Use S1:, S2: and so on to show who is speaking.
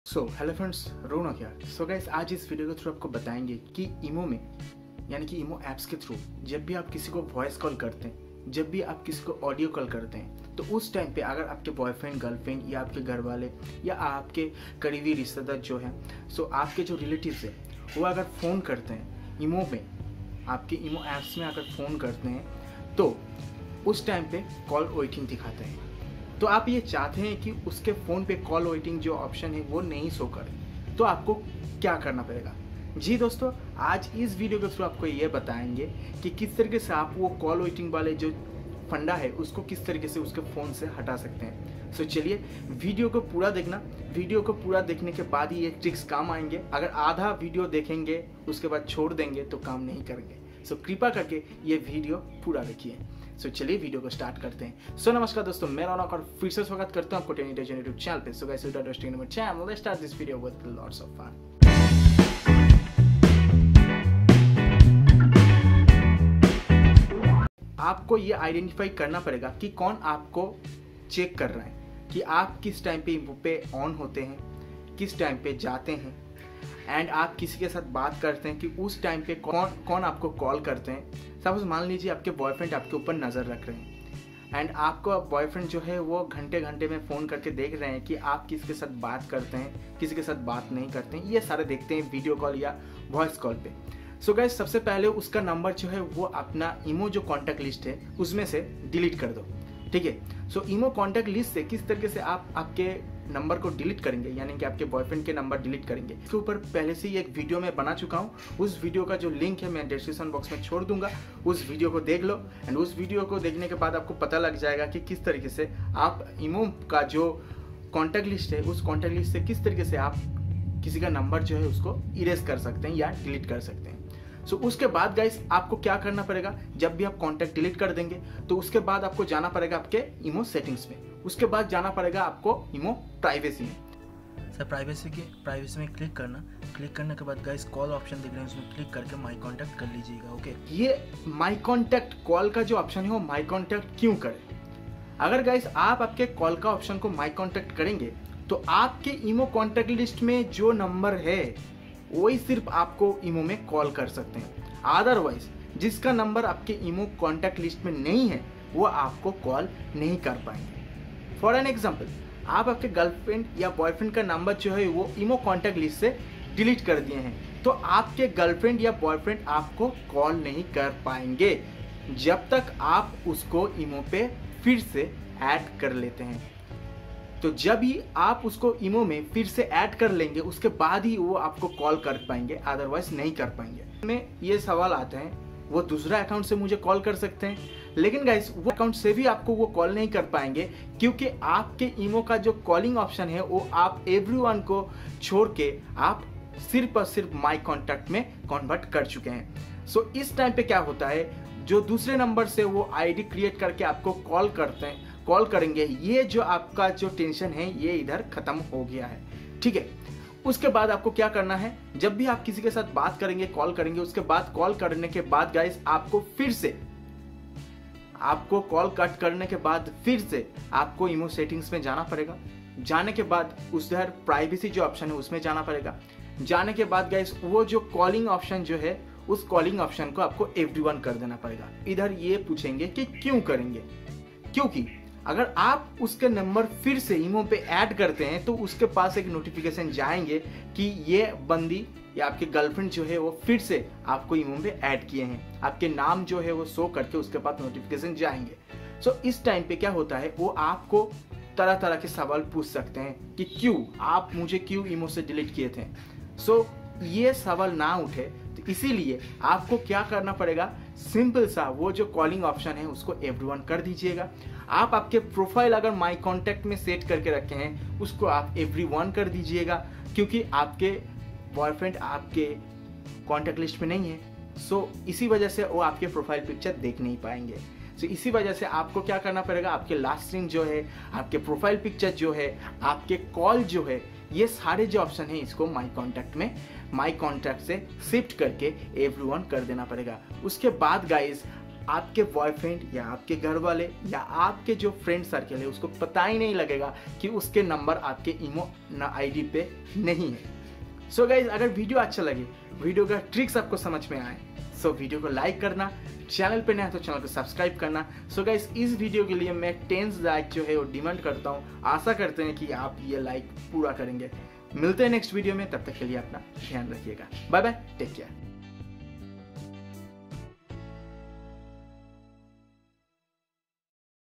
S1: Hello friends, रौनक यार। Guys, आज इस वीडियो के थ्रू आपको बताएंगे कि ईमो में यानी कि ईमो ऐप्स के थ्रू जब भी आप किसी को वॉइस कॉल करते हैं, जब भी आप किसी को ऑडियो कॉल करते हैं, तो उस टाइम पे अगर आपके बॉयफ्रेंड, गर्लफ्रेंड या आपके घर वाले या आपके करीबी रिश्तेदार जो हैं, आपके जो रिलेटिव्स हैं, वो अगर फ़ोन करते हैं ईमो में, आपके ईमो ऐप्स में अगर फ़ोन करते हैं, तो उस टाइम पे कॉल वेटिंग दिखाते हैं। तो आप ये चाहते हैं कि उसके फ़ोन पे कॉल वेटिंग जो ऑप्शन है वो नहीं शो करे, तो आपको क्या करना पड़ेगा? जी दोस्तों, आज इस वीडियो के थ्रू आपको ये बताएंगे कि किस तरीके से आप वो कॉल वेटिंग वाले जो फंडा है उसको किस तरीके से उसके फ़ोन से हटा सकते हैं। चलिए वीडियो को पूरा देखना। वीडियो को पूरा देखने के बाद ही ये ट्रिक्स काम आएंगे। अगर आधा वीडियो देखेंगे उसके बाद छोड़ देंगे तो काम नहीं करेंगे। कृपा करके ये वीडियो पूरा देखिए। चलिए वीडियो को स्टार्ट करते हैं। नमस्कार दोस्तों, मैं रौनक और फिर से स्वागत करता हूं आपको टेन इंटेलिजेंट यूट्यूब चैनल पे। Guys, without wasting my time, let's start this video with lots of fun. आपको ये आइडेंटिफाई करना पड़ेगा कि कौन आपको चेक कर रहा है, कि आप किस टाइम पे ऑन होते हैं, किस टाइम पे जाते हैं, एंड आप किसी के साथ बात करते हैं कि उस टाइम पे कौन आपको कॉल करते हैं। सपोज मान लीजिए आपके बॉयफ्रेंड आपके ऊपर नज़र रख रहे हैं एंड आपका बॉयफ्रेंड जो है वो घंटे घंटे में फ़ोन करके देख रहे हैं कि आप किसके साथ बात करते हैं, किसी के साथ बात नहीं करते हैं। ये सारे देखते हैं वीडियो कॉल या वॉइस कॉल पे। गाइस, सबसे पहले उसका नंबर जो है वो अपना ईमो जो कॉन्टैक्ट लिस्ट है उसमें से डिलीट कर दो। ठीक है। ईमो कॉन्टैक्ट लिस्ट से किस तरीके से आप आपके नंबर को डिलीट करेंगे, यानी कि आपके बॉयफ्रेंड के नंबर डिलीट करेंगे, इसके ऊपर पहले से ही एक वीडियो में बना चुका हूँ। उस वीडियो का जो लिंक है मैं डिस्क्रिप्शन बॉक्स में छोड़ दूंगा। उस वीडियो को देख लो एंड उस वीडियो को देखने के बाद आपको पता लग जाएगा कि किस तरीके से आप ईमो का जो कॉन्टैक्ट लिस्ट है उस कॉन्टैक्ट लिस्ट से किस तरीके से आप किसी का नंबर जो है उसको इरेज कर सकते हैं या डिलीट कर सकते हैं। उसके बाद गाइस, आपको क्या करना पड़ेगा, जब भी आप कॉन्टैक्ट डिलीट कर देंगे तो उसके बाद आपको जाना पड़ेगा आपके ईमो सेटिंग्स में। उसके बाद जाना पड़ेगा आपको ईमो प्राइवेसी में।
S2: प्राइवेसी में क्लिक करने के बाद गाइस कॉल ऑप्शन दिख रहे हैं, उसमें क्लिक करके माई कॉन्टैक्ट कर लीजिएगा। ओके,
S1: ये माई कॉन्टैक्ट कॉल का जो ऑप्शन है वो माई कॉन्टैक्ट क्यों करें? अगर गाइस आप आपके कॉल का ऑप्शन को माई कॉन्टैक्ट करेंगे तो आपके ईमो कॉन्टैक्ट लिस्ट में जो नंबर है वही सिर्फ आपको ईमो में कॉल कर सकते हैं। अदरवाइज जिसका नंबर आपके ईमो कॉन्टैक्ट लिस्ट में नहीं है वो आपको कॉल नहीं कर पाएंगे। फॉर एन एग्जाम्पल, आप आपके गर्लफ्रेंड या बॉयफ्रेंड का नंबर जो है वो ईमो कॉन्टैक्ट लिस्ट से डिलीट कर दिए हैं, तो आपके गर्लफ्रेंड या बॉयफ्रेंड आपको कॉल नहीं कर पाएंगे जब तक आप उसको ईमो पे फिर से ऐड कर लेते हैं। तो जब ही आप उसको ईमो में फिर से ऐड कर लेंगे उसके बाद ही वो आपको कॉल कर पाएंगे, अदरवाइज नहीं कर पाएंगे। में ये सवाल आते हैं, वो दूसरा अकाउंट से मुझे कॉल कर सकते हैं, लेकिन गाइस वो अकाउंट से भी आपको वो कॉल नहीं कर पाएंगे क्योंकि आपके ईमो का जो कॉलिंग ऑप्शन है वो आप एवरीवन को छोड़ के आप सिर्फ और सिर्फ माई कॉन्टैक्ट में कन्वर्ट कर चुके हैं। इस टाइम पे क्या होता है, जो दूसरे नंबर से वो आईडी क्रिएट करके आपको कॉल करेंगे, ये जो आपका जो टेंशन है ये इधर खत्म हो गया है। ठीक है। उसके बाद आपको क्या करना है, जब भी आप किसी के साथ बात करेंगे, कॉल करेंगे, उसके बाद कॉल करने के बाद गाइस आपको कॉल कट करने के बाद फिर से आपको ईमो सेटिंग्स में जाना पड़ेगा। जाने के बाद उधर प्राइवेसी जो ऑप्शन है उसमें जाना पड़ेगा। जाने के बाद गाइस वो जो कॉलिंग ऑप्शन जो है उस कॉलिंग ऑप्शन को आपको एवरीवन कर देना पड़ेगा। इधर ये पूछेंगे कि क्यों करेंगे, क्योंकि अगर आप उसके नंबर फिर से ईमो पे ऐड करते हैं तो उसके पास एक नोटिफिकेशन जाएंगे कि ये बंदी या आपके गर्लफ्रेंड जो है वो फिर से आपको ईमो पे ऐड किए हैं, आपके नाम जो है वो शो करके उसके बाद नोटिफिकेशन जाएंगे। इस टाइम पे क्या होता है, वो आपको तरह तरह के सवाल पूछ सकते हैं कि आप मुझे क्यों ईमो से डिलीट किए थे। ये सवाल ना उठे तो इसीलिए आपको क्या करना पड़ेगा, सिंपल सा वो जो कॉलिंग ऑप्शन है उसको एवरीवन कर दीजिएगा। आप आपके प्रोफाइल अगर माई कॉन्टैक्ट में सेट करके रखे हैं उसको आप एवरीवन कर दीजिएगा, क्योंकि आपके बॉयफ्रेंड आपके कॉन्टैक्ट लिस्ट में नहीं है। इसी वजह से वो आपके प्रोफाइल पिक्चर देख नहीं पाएंगे। इसी वजह से आपको क्या करना पड़ेगा, आपके लास्ट सीन जो है, आपके प्रोफाइल पिक्चर जो है, आपके कॉल जो है, ये सारे जो ऑप्शन है इसको माई कॉन्टैक्ट से शिफ्ट करके एवरीवन कर देना पड़ेगा। उसके बाद गाइस आपके बॉयफ्रेंड या आपके घर वाले या आपके जो फ्रेंड सर्कल है उसको पता ही नहीं लगेगा कि उसके नंबर आपके ईमो आईडी पे नहीं है। सो गाइज, अगर वीडियो अच्छा लगे, वीडियो का ट्रिक्स आपको समझ में आए, सो वीडियो को लाइक करना, चैनल पे नया है तो चैनल को सब्सक्राइब करना। सो गाइज, इस वीडियो के लिए मैं 10 लाइक जो है वो डिमांड करता हूँ। आशा करते हैं कि आप ये लाइक पूरा करेंगे। मिलते हैं नेक्स्ट वीडियो में, तब तक के लिए अपना ध्यान रखिएगा। Bye bye, take care.